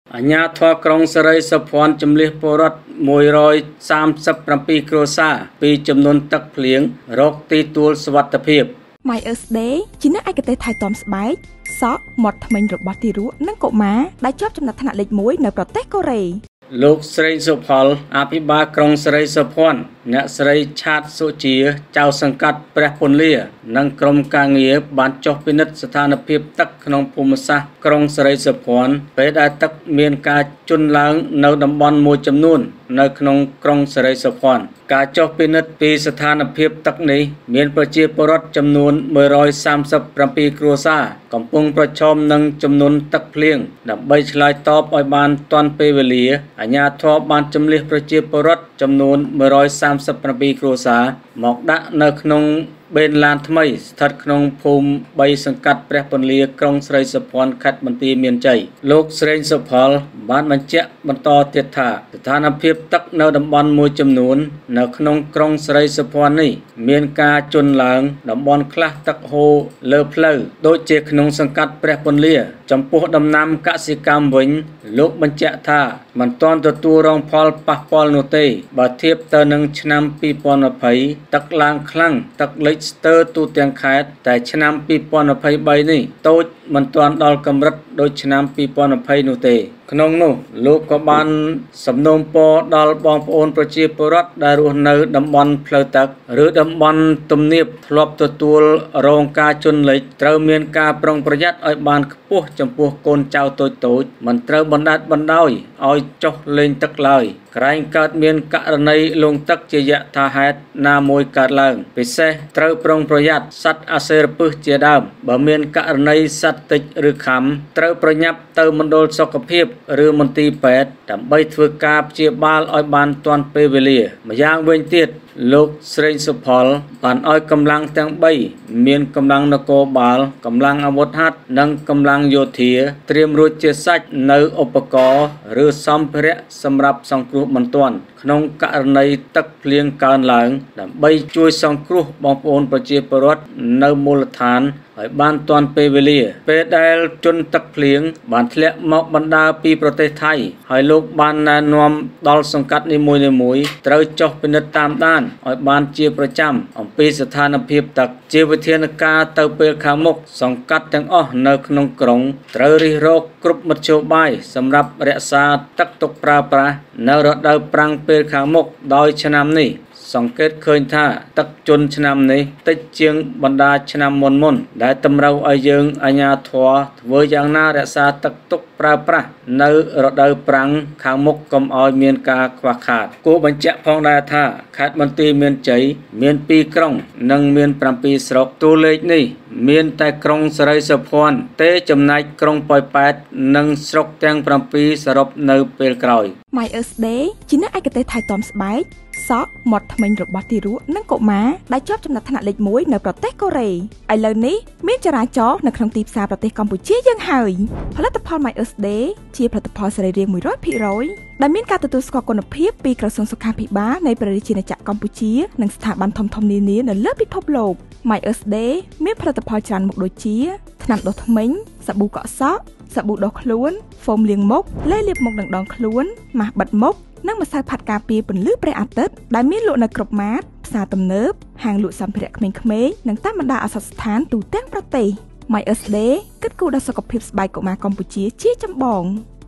អាញាធរក្រុងសេរីសុភ័ណ្ឌជំនះពលរដ្ឋ137គ្រួសារពីចំនួនទឹកភ្លៀងរកទីទួលសុវត្ថិភាព My Earth Day ជាអ្នកឯកទេសថៃតំស្បែកសក់មាត់ធ្មេញរបស់ទារកនិងកុមារដែលជាប់ចំណាត់ថ្នាក់លេខ 1 នៅប្រទេសកូរ៉េលោកស្រីសុផលអភិបាលក្រុងសេរីសុភ័ណ្ឌអ្នកស្រីឆាតសុជាចៅសង្កាត់ព្រះពន្លានិងក្រុមការងារបានចុះពិនិត្យស្ថានភាពទឹកក្នុងភូមិសាស្ត្រក្រុងសេរីសុភ័ណ្ឌពេលដែលទឹកមានការជន់ឡើងនៅតំបន់មួយចំនួននៅក្នុងក្រុងសេរីសុភ័ណ្ឌការចុះពិនិត្យពីស្ថានភាពទឹកនេះមានប្រជាពលរដ្ឋចំនួន137គ្រួសារកំពុងប្រឈមនឹងចំនួនទឹកភ្លៀងដើម្បីឆ្លើយតបឲ្យបានទាន់ពេលវេលាអាជ្ញាធរបានជំនះប្រជាពលរដ្ឋចំនួន137គ្រួសារមកដាក់នៅក្នុងបេនឡានថ្មីស្ថិតក្នុងភូមិ3សង្កាត់ព្រះពន្លាក្រុងស្រីសុភ័ណ្ឌខេត្តបន្ទាយមានជ័យលោកស្រីសុផលបានបញ្ជាក់បន្តទៀតថាស្ថានភាពទឹកនៅតំបន់មួយចំនួននៅក្នុងក្រុងស្រីសុភ័ណ្ឌនេះមានការជន់ឡើងតំបន់ខ្លះទឹកហូរលើផ្លូវដូចជាក្នុងសង្កាត់ព្រះពន្លាចំពោះដំណាំកសិកម្មវិញលោកបញ្ជាក់ថាមិនទាន់ទទួលរងផលប៉ះពាល់នោះទេបើធៀបទៅនឹងឆ្នាំ2020ទឹកឡើងខ្លាំងទឹកលិចស្ទើរទូទាំងខេត្តតែឆ្នាំ2023នេះតូចមិនទាន់ដល់កម្រិតដូចឆ្នាំ2020នោះទេក្នុងនោះលោកក៏បានសំណូមពរដល់បងប្អូនប្រជាពលរដ្ឋដែលរស់នៅតំបន់ផ្លូវទឹកឬតំបន់ទំនាបធ្លាប់ទទួលរងការជន់លិចត្រូវមានការប្រុងប្រយ័ត្នឲ្យបានខ្ពស់ចំពោះកូនចៅតូចៗមិនត្រូវបណ្ដាច់បណ្ដោយឲ្យចុះលេងទឹកឡើយក្រែងកើតមានករណីលង់ទឹកជាយថាហេតុណាមួយកើតឡើងពិសេសត្រូវប្រុងប្រយ័ត្នសត្វអាសេរពិសជាដើមបើមានករណីសត្វតិចឬខំត្រូវប្រញាប់ទៅមណ្ឌលសុខភាពឬមន្ទីរពេទ្យដើម្បីធ្វើការព្យាបាលឲ្យបានទាន់ពេលវេលាម្យ៉ាងវិញទៀតលោកស្រីសុផលបានឲ្យកម្លាំងទាំង3មានកម្លាំងនគរបាលកម្លាំងអាវុធហត្ថនិងកម្លាំងយោធាត្រៀមរួចជាសាច់នៅឧបករណ៍ឬសម្ភារៈសម្រាប់សង្គ្រោះបន្ទាន់ក្នុងករណីទឹកភ្លៀងកើនឡើងដើម្បីជួយសង្គ្រោះបងប្អូនប្រជាពលរដ្ឋនៅមូលដ្ឋានឲ្យបានទាន់ពេលវេលាពេលដែលជន់ទឹកភ្លៀងបានធ្លាក់មកបណ្ដាពីប្រទេសថៃហើយលោកបានណែនាំដល់សង្កាត់នីមួយៗត្រូវចុះពិនិត្យតាមដានឲ្យបានជាប្រចាំអំពីស្ថានភាពទឹកជាវិធានការទៅពេលខាងមុខសង្កាត់ទាំងអស់នៅក្នុងក្រុងត្រូវរិះរកគ្រប់មធ្យោបាយសម្រាប់រក្សាទឹកទុកប្រើប្រាស់នៅរដូវប្រាំងពេលខាងមុខដោយឆ្នាំនេះសង្កេតឃើញថាទឹកជន់ឆ្នាំនេះតិចជាងបណ្ដាឆ្នាំមុនដែលតម្រូវឲ្យយើងអាជ្ញាធរធ្វើយ៉ាងណារក្សាទឹកទុកប្រើប្រាស់នៅរដូវប្រាំងខាងមុខកុំឲ្យមានការខ្វះខាតគួរបញ្ជាក់ផងដែរថាខេត្តបន្ទាយមានជ័យមាន2ក្រុងនិងមាន7ស្រុកតួលេខនេះមានតែក្រុងសេរីសុភ័ណ្ឌទេចំណែកក្រុងប៉ោយប៉ែតនិងស្រុកទាំង7សរុបនៅពេលក្រោយ My Earth Day ជាអ្នកឯកទេសថៃតំស្បែកសក់មាត់ធ្មេញរបស់ទារកនិងកុមារដែលជាប់ចំណាត់ថ្នាក់លេខ 1 នៅប្រទេសកូរ៉េឥឡូវនេះមានចរាចរណ៍នៅក្នុងទីផ្សារប្រទេសកម្ពុជាយើងហើយផលិតផល My Earth Day ជាផលិតផលសរីរាង្គ 100% ដែលមានការទទួលស្គាល់គុណភាពពីក្រសួងសុខាភិបាលនៃព្រះរាជាណាចក្រកម្ពុជានិងស្ថាប័នធំៗនានានៅលើពិភពលោក My Earth Day មានផលិតផលច្រើនមុខដូចជាថ្នាំដុសធ្មេញសាប៊ូកក់សក់សាប៊ូដុសខ្លួនហ្វូមលាងមុខឡេលាបមុខនិងដងខ្លួនម៉ាស់បិទមុខនិងម្សៅផាត់ការពារពន្លឺព្រះអាទិត្យដែលមានលក់នៅគ្រប់ម៉ាតផ្សារទំនើបហាងលក់សម្ភារៈក្មេងៗនិងតាមបណ្ដាអសតស្ថានទូទាំងប្រទេស My Earth Day គិតគូរដល់សុខភាពស្បែកកុមារកម្ពុជាជាចម្បង